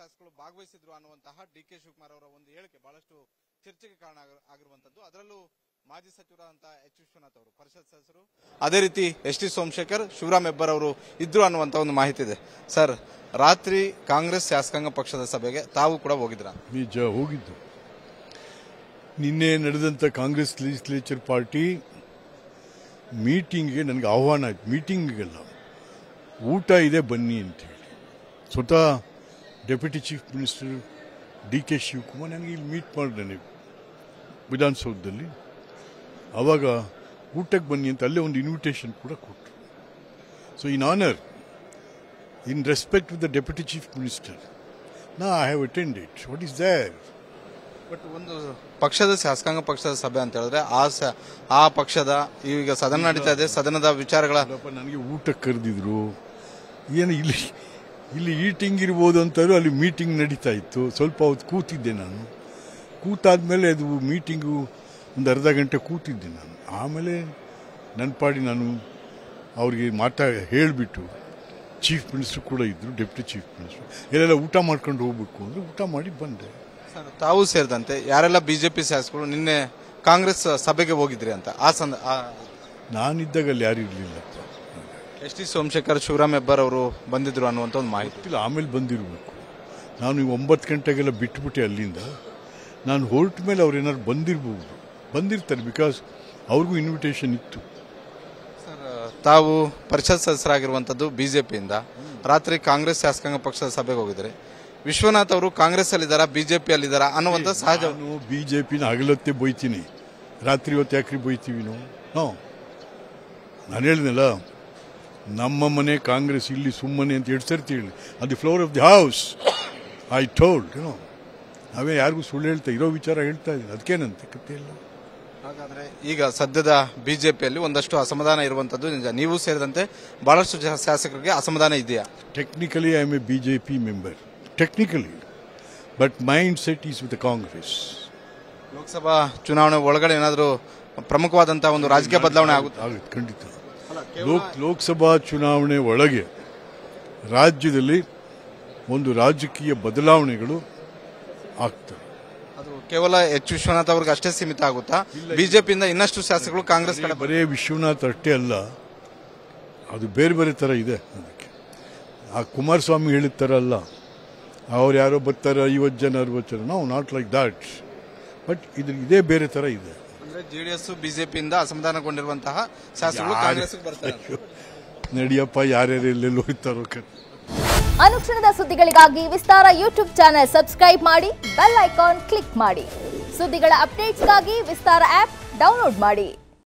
ಶಾಸಕರು ಭಾಗವಹಿಸಿದ್ರು ಅನ್ನುವಂತಹ ಡಿ.ಕೆ. ಶಿವಕುಮಾರ್ ಅವರ ಒಂದು ಹೇಳಿಕೆ ಬಹಳಷ್ಟು ಚರ್ಚೆಗೆ ಕಾರಣ ಆಗಿರುವಂತದ್ದು. ಅದರಲ್ಲೂ ಮಾಜಿ ಸಚಿವರಾದಂತಹ ಎಚ್. ವಿಶ್ವನಾಥ್ ಅವರು ಪರಿಷತ್ ಸದಸ್ಯರು, ಅದೇ ರೀತಿ ಎಸ್.ಟಿ. ಸೋಮಶೇಖರ್, ಶಿವರಾಮ್ ಹೆಬ್ಬಾರ್ ಅವರು ಇದ್ರು ಅನ್ನುವಂತ ಒಂದು ಮಾಹಿತಿ ಇದೆ. ಸರ್, ರಾತ್ರಿ ಕಾಂಗ್ರೆಸ್ ಶಾಸಕಾಂಗ ಪಕ್ಷದ ಸಭೆಗೆ ತಾವು ಕೂಡ ಹೋಗಿದ್ರ? ನಿಜ, ಹೋಗಿದ್ದು. ನಿನ್ನೆ ನಡೆದಂತ ಕಾಂಗ್ರೆಸ್ ಲೆಜಿಸ್ಲೇಚರ್ ಪಾರ್ಟಿ ಮೀಟಿಂಗ್ಗೆ ನನಗೆ ಆಹ್ವಾನ ಆಯ್ತು. ಮೀಟಿಂಗ್ಗೆಲ್ಲ ಊಟ ಇದೆ ಬನ್ನಿ ಅಂತೇಳಿ ಸ್ವತಃ deputy chief minister D K. Shivakumar ನನಗೆ ಇಲ್ಲಿ ಮೀಟ್ ಮಾಡಿದ್ದೇನೆ ವಿಧಾನಸೌಧದಲ್ಲಿ. ಆವಾಗ ಊಟಕ್ಕೆ ಬನ್ನಿ ಅಂತ ಅಲ್ಲೇ ಒಂದು ಇನ್ವಿಟೇಷನ್ ಕೂಡ ಕೊಟ್ಟರು. So in honour, in respect with the deputy chief minister, ನಾ I have attended. What is there? But ಒಂದು ಪಕ್ಷದ ಶಾಸಕಾಂಗ ಪಕ್ಷದ ಸಭೆ ಅಂತ ಹೇಳಿದ್ರೆ ಆ ಪಕ್ಷದ ಈಗ ಸದನ ನಡೀತಾ ಇದೆ, ಸದನದ ವಿಚಾರಗಳ ನನಗೆ ಊಟಕ್ಕೆ ಕರೆದಿದ್ರು. ಏನು ಇಲ್ಲಿ ಈಟಿಂಗ್ ಇರ್ಬೋದು ಅಂತಾರು, ಅಲ್ಲಿ ಮೀಟಿಂಗ್ ನಡೀತಾ ಇತ್ತು. ಸ್ವಲ್ಪ ಹೊತ್ತು ಕೂತಿದ್ದೆ ನಾನು. ಕೂತಾದ್ಮೇಲೆ ಅದು ಮೀಟಿಂಗು ಒಂದು ಅರ್ಧ ಗಂಟೆ ಕೂತಿದ್ದೆ ನಾನು. ಆಮೇಲೆ ನನ್ನ ಪಾಡಿ ನಾನು ಅವ್ರಿಗೆ ಹೇಳಿಬಿಟ್ಟು, ಚೀಫ್ ಮಿನಿಸ್ಟರ್ ಕೂಡ ಇದ್ರು, ಡೆಪ್ಯೂಟಿ ಚೀಫ್ ಮಿನಿಸ್ಟರ್, ಎಲ್ಲೆಲ್ಲ ಊಟ ಮಾಡ್ಕೊಂಡು ಹೋಗ್ಬೇಕು ಅಂದ್ರೆ ಊಟ ಮಾಡಿ ಬಂದೆ. ತಾವು ಸೇರಿದಂತೆ ಯಾರೆಲ್ಲ ಬಿಜೆಪಿ ಶಾಸಕರು ನಿನ್ನೆ ಕಾಂಗ್ರೆಸ್ ಸಭೆಗೆ ಹೋಗಿದ್ರಿ ಅಂತ ನಾನಿದ್ದಾಗ ಅಲ್ಲಿ ಯಾರು ಇರಲಿಲ್ಲ. ಎಸ್.ಟಿ. ಸೋಮಶೇಖರ್, ಶಿವರಾಮ್ ಹೆಬ್ಬಾರ್ ಅವರು ಬಂದಿದ್ರು ಅನ್ನುವಂತ ಒಂದು ಮಾಹಿತಿ. ಆಮೇಲೆ ಬಂದಿರಬೇಕು. ನಾನು 9 ಗಂಟೆಗೆಲ್ಲ ಬಿಟ್ಬಿಟ್ಟೆ ಅಲ್ಲಿಂದ. ನಾನು ಹೊರಟ ಮೇಲೆ ಅವ್ರು ಏನಾದ್ರು ಬಂದಿರ್ತಾರೆ, ಬಿಕಾಸ್ ಅವ್ರಿಗೂ ಇನ್ವಿಟೇಷನ್ ಇತ್ತು. ಸರ್, ತಾವು ಪರಿಷತ್ ಸದಸ್ಯರಾಗಿರುವಂತದ್ದು ಬಿಜೆಪಿಯಿಂದ, ರಾತ್ರಿ ಕಾಂಗ್ರೆಸ್ ಶಾಸಕಾಂಗ ಪಕ್ಷದ ಸಭೆಗೆ ಹೋಗಿದ್ರೆ ವಿಶ್ವನಾಥ್ ಅವರು ಕಾಂಗ್ರೆಸ್ ಅಲ್ಲಿದ್ದಾರ, ಬಿಜೆಪಿ ಅಲ್ಲಿದ್ದಾರ ಅನ್ನುವಂತ ಸಹಜ. ನಾನು ಬಿಜೆಪಿನ ಹಗಲತ್ತೆ ಬೈತೀನಿ, ರಾತ್ರಿ ಹೊತ್ತು ಯಾಕ್ರಿ ಬೈತೀವಿ ನಾವು? ನಾನು ಹೇಳಿದ್ನಲ್ಲ, ನಮ್ಮ ಮನೆ ಕಾಂಗ್ರೆಸ್, ಇಲ್ಲಿ ಸುಮ್ಮನೆ ಅಂತ 2 ಸರ್ತಿ ಹೇಳಿ. ಅದು the floor of the house I told. ನಾವೇ ಯಾರಿಗೂ ಸುಳ್ಳು ಇರೋ ವಿಚಾರ ಹೇಳ್ತಾ ಇದ್ದೀನಿ, ಅದಕ್ಕೇನಂತೆ ಕಥೆ ಇಲ್ಲ. ಹಾಗಾದ್ರೆ ಈಗ ಸದ್ಯದ ಬಿಜೆಪಿಯಲ್ಲಿ ಒಂದಷ್ಟು ಅಸಮಾಧಾನ ಇರುವಂತದ್ದು ನಿಜ. ನೀವು ಸೇರಿದಂತೆ ಬಹಳಷ್ಟು ಶಾಸಕರಿಗೆ ಅಸಮಾಧಾನ ಇದೆಯಾ? Technically I am a BJP member, technically, but mind set is with Congress. Lok Sabha ಚುನಾವಣೆ ಒಳಗಡೆ ಏನಾದರೂ ಪ್ರಮುಖವಾದಂತಹ ಒಂದು ರಾಜಕೀಯ ಬದಲಾವಣೆ ಆಗುತ್ತೆ ಖಂಡಿತ. ಲೋಕಸಭಾ ಚುನಾವಣೆ ಒಳಗೆ ರಾಜ್ಯದಲ್ಲಿ ಒಂದು ರಾಜಕೀಯ ಬದಲಾವಣೆಗಳು ಆಗ್ತವೆ. ಅದು ಕೇವಲ ಎಚ್. ವಿಶ್ವನಾಥ್ ಅವ್ರಿಗೆ ಅಷ್ಟೇ ಸೀಮಿತ ಆಗುತ್ತಾ? ಬಿಜೆಪಿಯಿಂದ ಇನ್ನಷ್ಟು ಶಾಸಕರು ಕಾಂಗ್ರೆಸ್ ಕಡೆ? ಬರೇ ವಿಶ್ವನಾಥ್ ಅಷ್ಟೇ ಅಲ್ಲ, ಅದು ಬೇರೆ ಬೇರೆ ತರ ಇದೆ. ಅದಕ್ಕೆ ಆ ಕುಮಾರಸ್ವಾಮಿ ಹೇಳಿದ ತರ ಅಲ್ಲ, ಅವ್ರು ಯಾರೋ ಬರ್ತಾರೆ 50 ಜನ 60 ಜನ, ನಾವು ನಾಟ್ ಲೈಕ್ ದಾಟ್. ಬಟ್ ಇದೇ ಬೇರೆ ತರ ಇದೆ. ಜೆಡಿಎಸ್ ಬಿಜೆಪಿಯಿಂದ ಅಸಮಾಧಾನಗೊಂಡಿರುವಂತಹ ಶಾಸಕರು ಕಾಂಗ್ರೆಸ್ಗೆ ಬರ್ತಾರೆ. ನಡಿಯಪ್ಪ, ಯಾರ್ಯಾರು ಎಲ್ಲೆಲ್ಲಿ ಹೋಗ್ತಾರೋ. ಅನುಕ್ಷಣದ ಸುದ್ದಿಗಳಿಗಾಗಿ ವಿಸ್ತಾರ ಯೂಟ್ಯೂಬ್ ಚಾನೆಲ್ ಸಬ್ಸ್ಕ್ರೈಬ್ ಮಾಡಿ, ಬೆಲ್ ಐಕಾನ್ ಕ್ಲಿಕ್ ಮಾಡಿ. ಸುದ್ದಿಗಳ ಅಪ್ಡೇಟ್ಸ್ಗಾಗಿ ವಿಸ್ತಾರ ಆಪ್ ಡೌನ್ಲೋಡ್ ಮಾಡಿ.